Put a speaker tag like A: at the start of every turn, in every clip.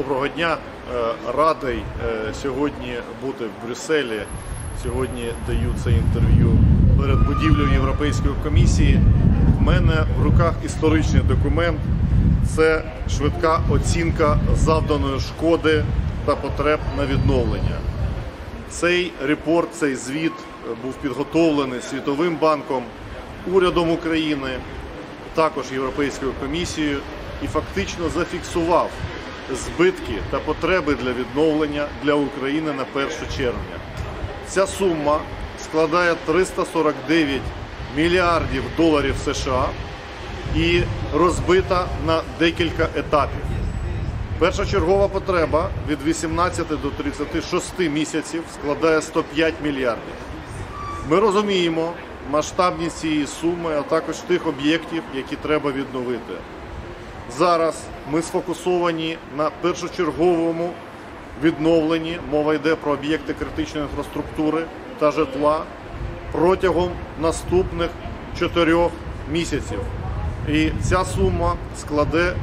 A: Доброго дня. Радий сьогодні бути в Брюсселі. Сьогодні даю це інтерв'ю перед будівлею Європейської комісії. В мене в руках історичний документ. Це швидка оцінка завданої шкоди та потреб на відновлення. Цей репорт, цей звіт був підготовлений Світовим банком, урядом України, також Європейською комісією і фактично зафіксував збитки та потреби для відновлення для України на 1 червня. Ця сума складає 349 мільярдів доларів США і розбита на декілька етапів. Першочергова потреба від 18 до 36 місяців складає 105 мільярдів. Ми розуміємо масштабність цієї суми, а також тих об'єктів, які треба відновити. Зараз ми сфокусовані на першочерговому відновленні, мова йде про об'єкти критичної інфраструктури та житла протягом наступних 4 місяців. І ця сума складе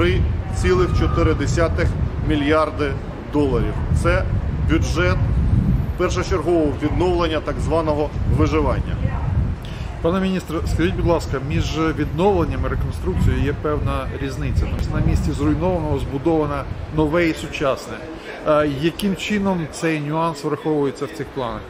A: 3,4 мільярди доларів. Це бюджет першочергового відновлення так званого виживання.
B: Пане міністре, скажіть, будь ласка, між відновленням і реконструкцією є певна різниця. Тобто на місці зруйнованого збудовано нове і сучасне. Яким чином цей нюанс враховується в цих планах?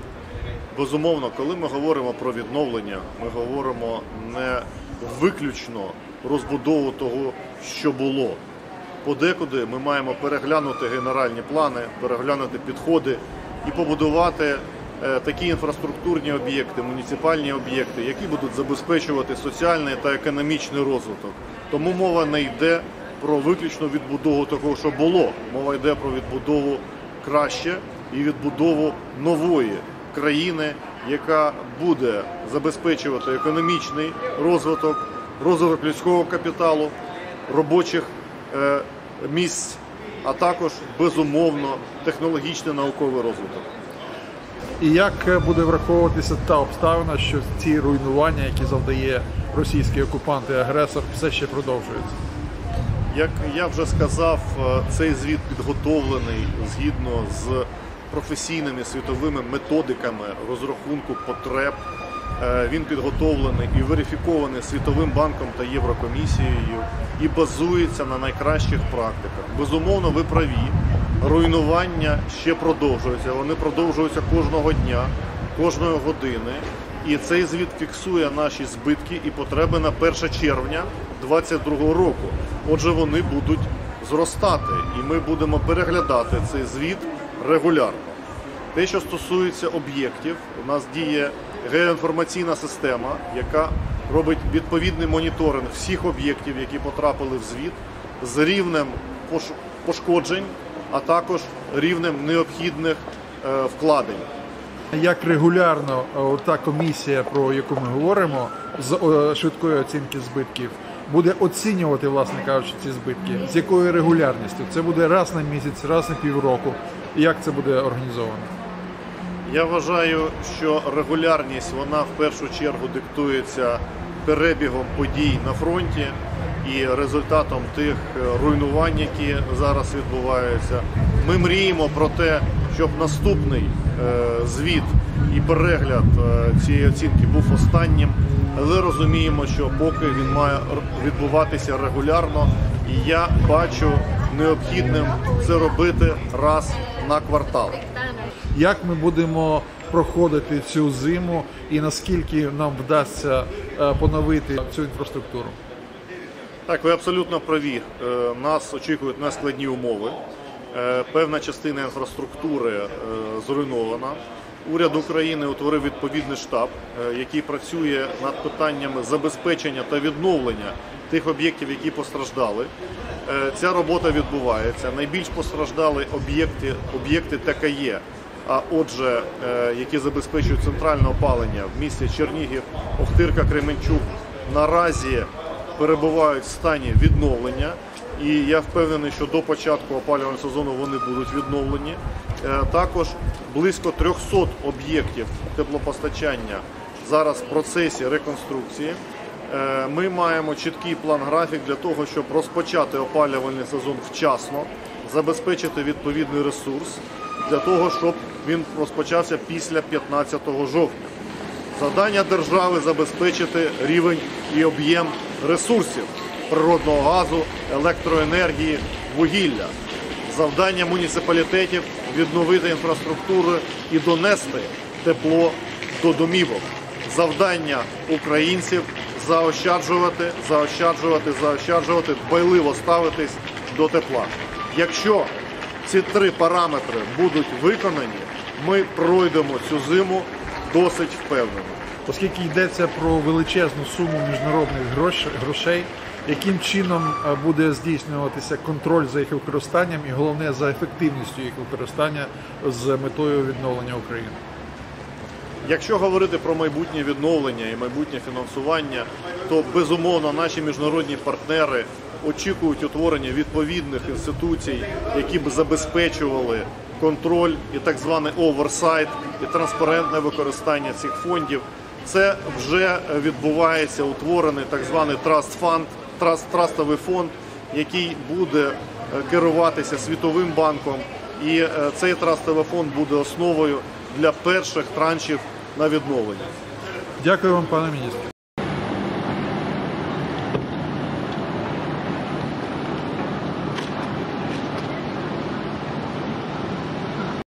A: Безумовно, коли ми говоримо про відновлення, ми говоримо не виключно розбудову того, що було. Подекуди ми маємо переглянути генеральні плани, переглянути підходи і побудувати такі інфраструктурні об'єкти, муніципальні об'єкти, які будуть забезпечувати соціальний та економічний розвиток. Тому мова не йде про виключно відбудову того, що було. Мова йде про відбудову краще і відбудову нової країни, яка буде забезпечувати економічний розвиток, розвиток людського капіталу, робочих місць, а також, безумовно, технологічний науковий розвиток.
B: І як буде враховуватися та обставина, що ці руйнування, які завдає російський окупант і агресор, все ще продовжуються?
A: Як я вже сказав, цей звіт підготовлений згідно з професійними світовими методиками розрахунку потреб. Він підготовлений і верифікований Світовим банком та Єврокомісією і базується на найкращих практиках. Безумовно, ви праві, руйнування ще продовжуються, вони продовжуються кожного дня, кожної години. І цей звіт фіксує наші збитки і потреби на 1 червня 2022 року. Отже, вони будуть зростати і ми будемо переглядати цей звіт регулярно. Те, що стосується об'єктів, у нас діє геоінформаційна система, яка робить відповідний моніторинг всіх об'єктів, які потрапили в звіт, з рівнем пошкоджень, а також рівнем необхідних вкладень.
B: Як регулярно та комісія, про яку ми говоримо, з швидкої оцінки збитків, буде оцінювати, власне кажучи, ці збитки? З якою регулярністю? Це буде раз на місяць, раз на півроку? І як це буде організовано?
A: Я вважаю, що регулярність, вона в першу чергу диктується перебігом подій на фронті і результатом тих руйнувань, які зараз відбуваються. Ми мріємо про те, щоб наступний звіт і перегляд цієї оцінки був останнім, але розуміємо, що поки він має відбуватися регулярно, і я бачу необхідним це робити раз на квартал.
B: Як ми будемо проходити цю зиму і наскільки нам вдасться поновити цю інфраструктуру?
A: Так, ви абсолютно праві. Нас очікують нескладні умови. Певна частина інфраструктури зруйнована. Уряд України утворив відповідний штаб, який працює над питаннями забезпечення та відновлення тих об'єктів, які постраждали. Ця робота відбувається. Найбільш постраждали об'єкти ТКЄ, а отже, які забезпечують центральне опалення в місті Чернігів, Охтирка, Кременчук, наразі перебувають в стані відновлення. І я впевнений, що до початку опалювального сезону вони будуть відновлені. Також близько 300 об'єктів теплопостачання зараз в процесі реконструкції. Ми маємо чіткий план-графік для того, щоб розпочати опалювальний сезон вчасно, забезпечити відповідний ресурс для того, щоб він розпочався після 15 жовтня. Завдання держави – забезпечити рівень і об'єм ресурсів природного газу, електроенергії, вугілля. Завдання муніципалітетів – відновити інфраструктуру і донести тепло до домівок. Завдання українців – заощаджувати, дбайливо ставитись до тепла. Якщо ці три параметри будуть виконані, ми пройдемо цю зиму досить впевнено.
B: Оскільки йдеться про величезну суму міжнародних грошей, яким чином буде здійснюватися контроль за їх використанням і, головне, за ефективністю їх використання з метою відновлення України?
A: Якщо говорити про майбутнє відновлення і майбутнє фінансування, то, безумовно, наші міжнародні партнери очікують утворення відповідних інституцій, які б забезпечували контроль і так званий оверсайт, і транспарентне використання цих фондів. Це вже відбувається, утворений так званий трастовий фонд, який буде керуватися Світовим банком, і цей трастовий фонд буде основою для перших траншів на відновлення.
B: Дякую вам, пане міністре.